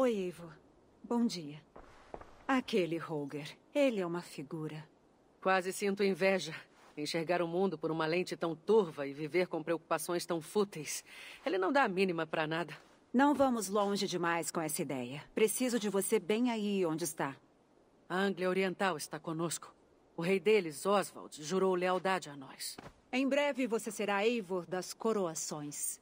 Oi, Eivor. Bom dia. Aquele Holger. Ele é uma figura. Quase sinto inveja. Enxergar o mundo por uma lente tão turva e viver com preocupações tão fúteis. Ele não dá a mínima pra nada. Não vamos longe demais com essa ideia. Preciso de você bem aí onde está. A Anglia Oriental está conosco. O rei deles, Oswald, jurou lealdade a nós. Em breve você será Eivor das Coroações.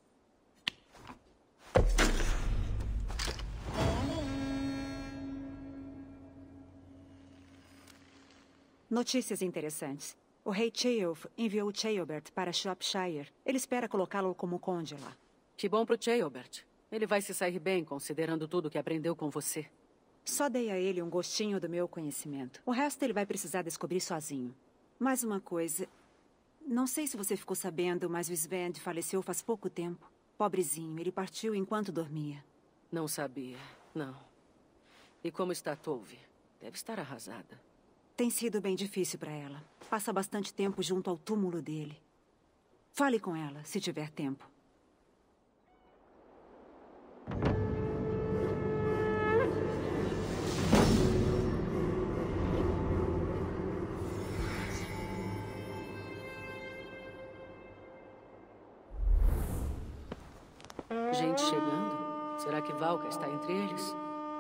Notícias interessantes. O rei Ceolf enviou Ceolbert para Shropshire. Ele espera colocá-lo como conde lá. Que bom pro Ceolbert. Ele vai se sair bem, considerando tudo que aprendeu com você. Só dei a ele um gostinho do meu conhecimento. O resto ele vai precisar descobrir sozinho. Mais uma coisa. Não sei se você ficou sabendo, mas o Svend faleceu faz pouco tempo. Pobrezinho, ele partiu enquanto dormia. Não sabia, não. E como está Tove? Deve estar arrasada. Tem sido bem difícil para ela. Passa bastante tempo junto ao túmulo dele. Fale com ela, se tiver tempo. Gente chegando? Será que Valka está entre eles?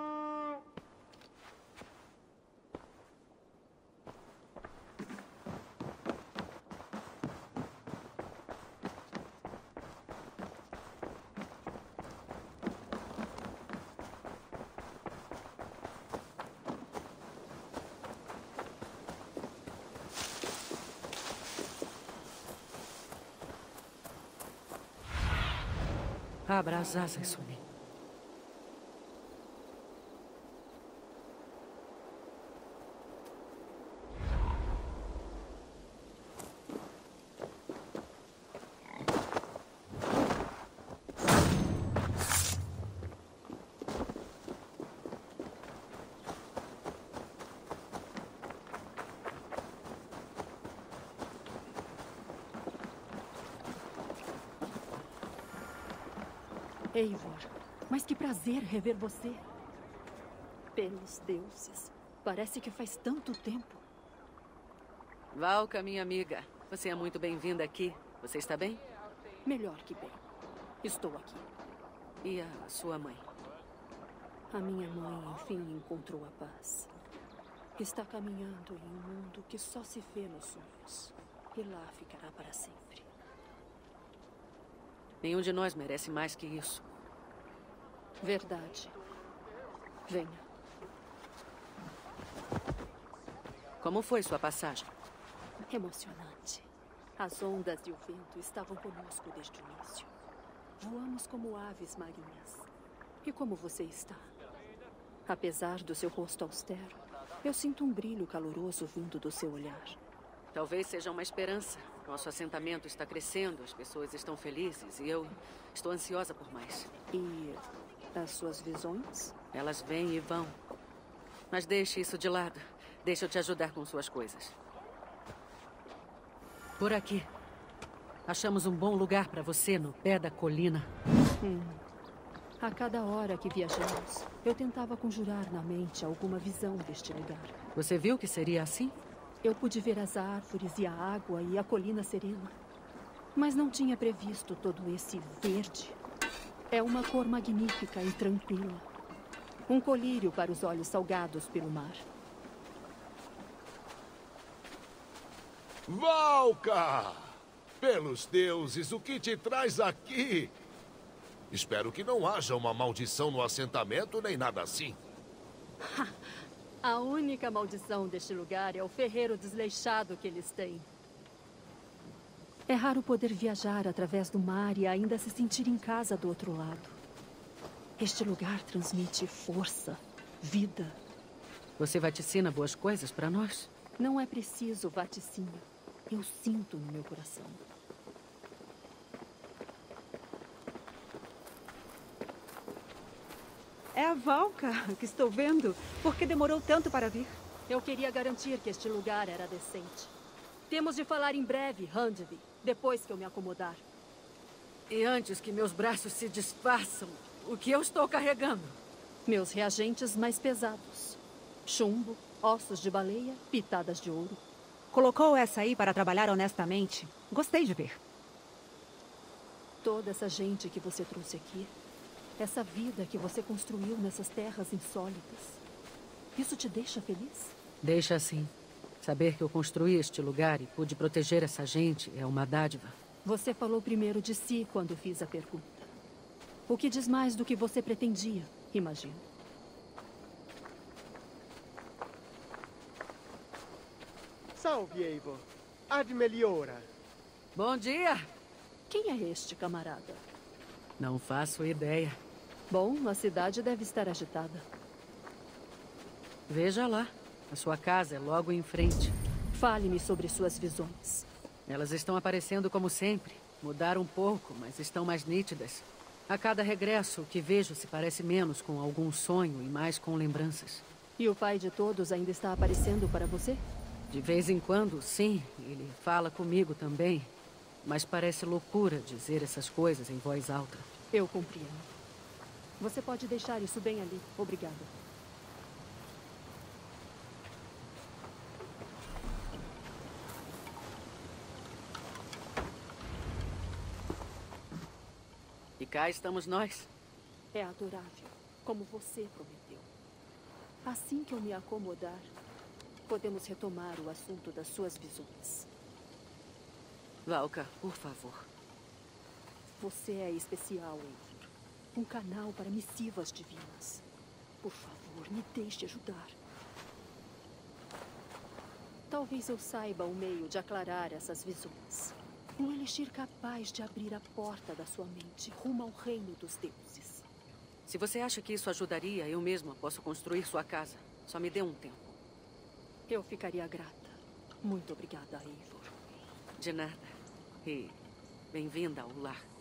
Abra as asas, Sunny. Eivor, mas que prazer rever você. Pelos deuses, parece que faz tanto tempo. Valka, minha amiga. Você é muito bem-vinda aqui. Você está bem? Melhor que bem. Estou aqui. E a sua mãe? A minha mãe, enfim, encontrou a paz. Está caminhando em um mundo que só se vê nos sonhos. E lá ficará para sempre. Nenhum de nós merece mais que isso. Verdade. Venha. Como foi sua passagem? Emocionante. As ondas e o vento estavam conosco desde o início. Voamos como aves marinhas. E como você está? Apesar do seu rosto austero, eu sinto um brilho caloroso vindo do seu olhar. Talvez seja uma esperança. Nosso assentamento está crescendo, as pessoas estão felizes e eu estou ansiosa por mais. E as suas visões? Elas vêm e vão. Mas deixe isso de lado. Deixa eu te ajudar com suas coisas. Por aqui. Achamos um bom lugar para você no pé da colina. A cada hora que viajamos, eu tentava conjurar na mente alguma visão deste lugar. Você viu que seria assim? Eu pude ver as árvores e a água e a colina serena. Mas não tinha previsto todo esse verde. É uma cor magnífica e tranquila. Um colírio para os olhos salgados pelo mar. Valka! Pelos deuses, o que te traz aqui? Espero que não haja uma maldição no assentamento, nem nada assim. A única maldição deste lugar é o ferreiro desleixado que eles têm. É raro poder viajar através do mar e ainda se sentir em casa do outro lado. Este lugar transmite força, vida. Você vaticina boas coisas para nós? Não é preciso vaticínio. Eu sinto no meu coração. É a Valka que estou vendo. Por que demorou tanto para vir? Eu queria garantir que este lugar era decente. Temos de falar em breve, Handvi, depois que eu me acomodar. E antes que meus braços se desfaçam, o que eu estou carregando? Meus reagentes mais pesados. Chumbo, ossos de baleia, pitadas de ouro. Colocou essa aí para trabalhar honestamente. Gostei de ver. Toda essa gente que você trouxe aqui. Essa vida que você construiu nessas terras insólitas. Isso te deixa feliz? Deixa assim. Saber que eu construí este lugar e pude proteger essa gente é uma dádiva. Você falou primeiro de si quando fiz a pergunta. O que diz mais do que você pretendia, imagino. Salve, Eivor. Ad meliora. Bom dia! Quem é este camarada? Não faço ideia. Bom, a cidade deve estar agitada. Veja lá. A sua casa é logo em frente. Fale-me sobre suas visões. Elas estão aparecendo como sempre. Mudaram um pouco, mas estão mais nítidas. A cada regresso, o que vejo se parece menos com algum sonho e mais com lembranças. E o pai de todos ainda está aparecendo para você? De vez em quando, sim. Ele fala comigo também. Mas parece loucura dizer essas coisas em voz alta. Eu compreendo. Você pode deixar isso bem ali. Obrigada. E cá estamos nós. É adorável, como você prometeu. Assim que eu me acomodar, podemos retomar o assunto das suas visões. Valka, por favor. Você é especial, Eivor. Um canal para missivas divinas. Por favor, me deixe ajudar. Talvez eu saiba um meio de aclarar essas visões. Um elixir capaz de abrir a porta da sua mente rumo ao reino dos deuses. Se você acha que isso ajudaria, eu mesma posso construir sua casa. Só me dê um tempo. Eu ficaria grata. Muito obrigada, Eivor. De nada. E bem-vinda ao lar.